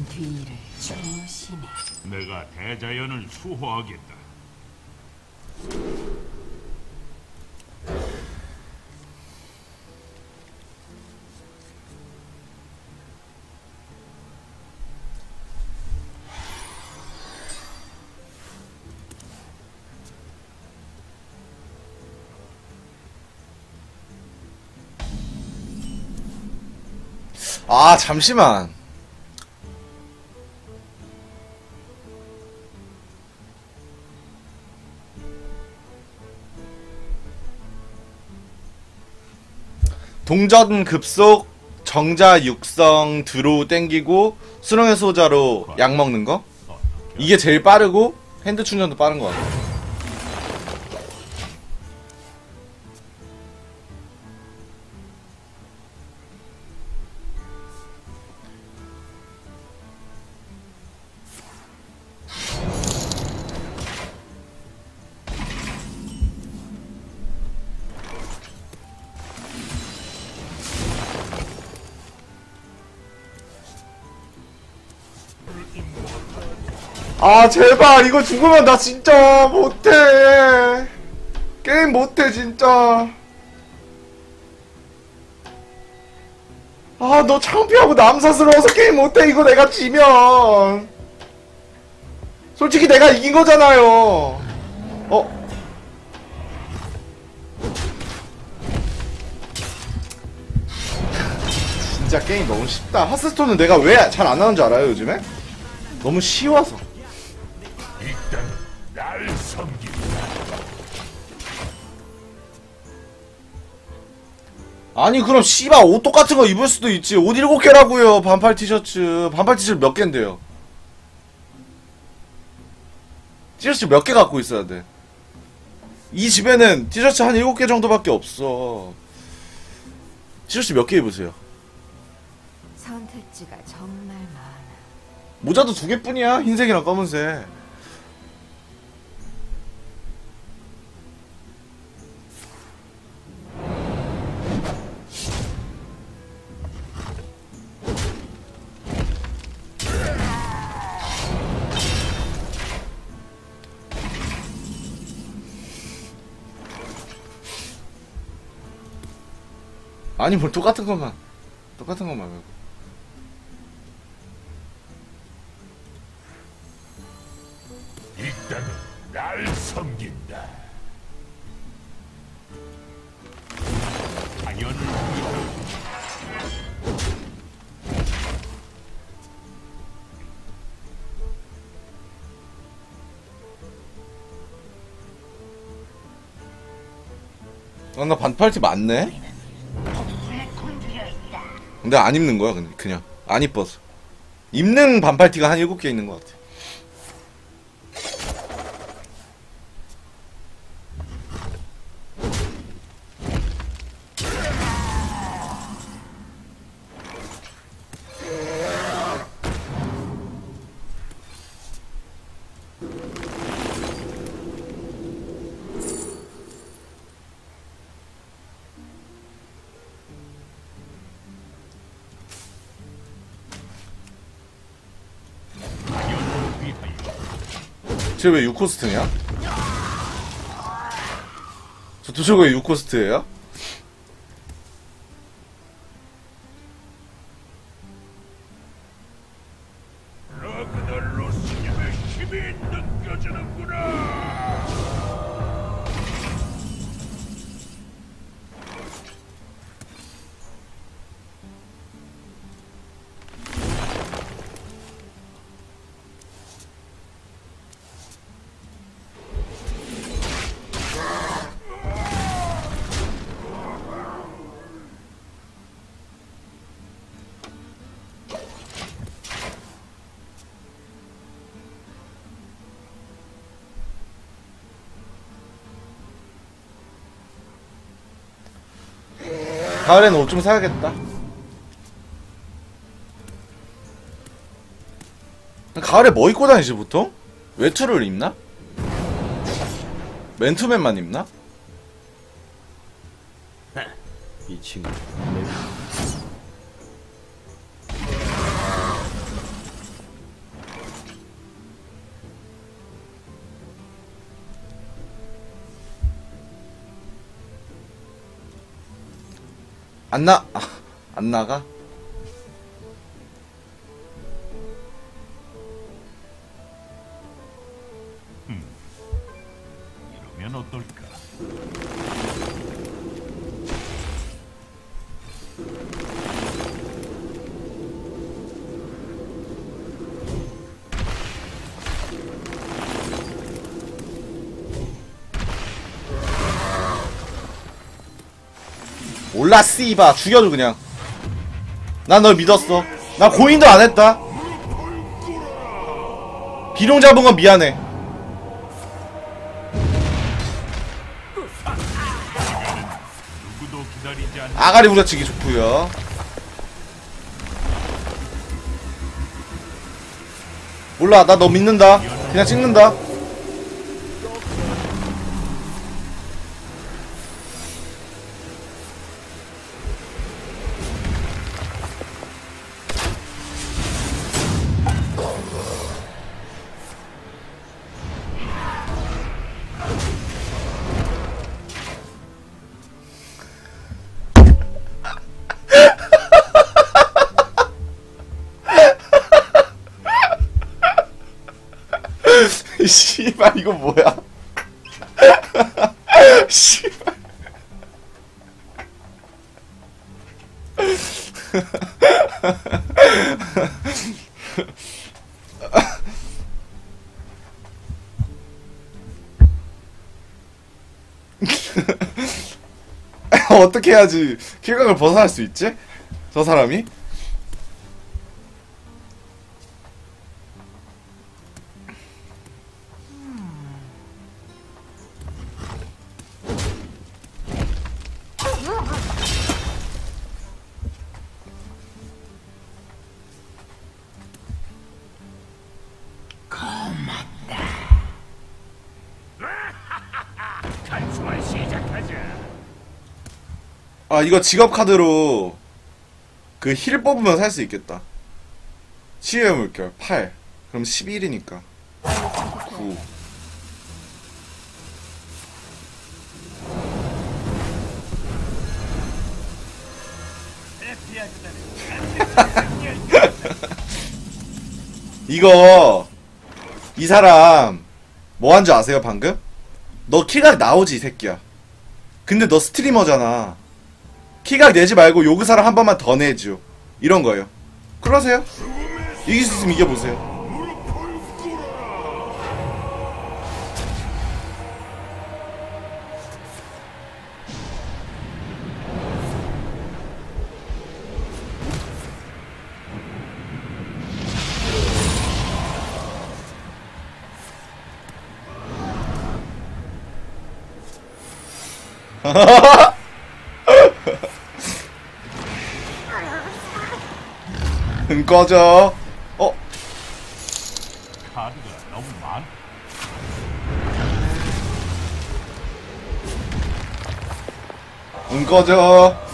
뒤를 조심해. 내가 대자연을 수호하겠다. 아, 잠시만. 동전 급속, 정자 육성, 드로우 땡기고 수능의 소자로 약 먹는 거? 이게 제일 빠르고 핸드 충전도 빠른 것 같아. 아, 제발 이거 죽으면 나 진짜 못해. 게임 못해 진짜. 아, 너 창피하고 남사스러워서 게임 못해. 이거 내가 지면 솔직히 내가 이긴 거잖아요. 어? 진짜 게임 너무 쉽다. 하스스톤은 내가 왜 잘 안 하는 줄 알아요 요즘에? 너무 쉬워서. 일단 날 섬긴다. 아니 그럼 씨발 옷 똑같은 거 입을 수도 있지. 옷 7개라고요. 반팔 티셔츠. 반팔 티셔츠 몇 개인데요? 티셔츠 몇 개 갖고 있어야 돼? 이 집에는 티셔츠 한 7개 정도밖에 없어. 티셔츠 몇 개 입으세요? 선택지가 정말 많아. 모자도 2개뿐이야. 흰색이랑 검은색. 아니 뭘 똑같은 것만 말고. 일단 날 섬긴다. 자연을 위하여. 나 반팔티 맞네? 근데 안 입는 거야 그냥 안 이뻐서. 입는 반팔티가 한 7개 있는 것 같아. 쟤 왜 6코스트냐? 저 도저히 왜 6코스트예요? 라그날로스님의 힘이 느껴지는구나. 가을에는 옷 좀 사야겠다. 가을에 뭐 입고 다니지 보통? 외투를 입나? 맨투맨만 입나? 이 친구 안 나가? 이러면 어떨까? 몰라 씨바 죽여줘 그냥. 난 널 믿었어. 나 고인도 안 했다. 비룡 잡은 건 미안해. 누구도 기다리지 않는 아가리 부려치기 좋구요. 몰라 나 너 믿는다. 그냥 찍는다. 씨발 이거 뭐야? 씨발. 어떻게 해야지 킬각을 벗어날 수 있지? 저 사람이? 단숨을 시작하자. 아 이거 직업 카드로 그 힐 뽑으면 살 수 있겠다. 치유의 물결 8 그럼 11이니까 9. 이거 이 사람 뭐 한 줄 아세요 방금? 너 킬각 나오지 이 새끼야. 근데 너 스트리머잖아. 킬각 내지 말고 요그사랑 한 번만 더 내줘. 이런 거예요. 그러세요. 이길 수 있으면 이겨보세요. 꺼져. 카드가 너무 많. 꺼져.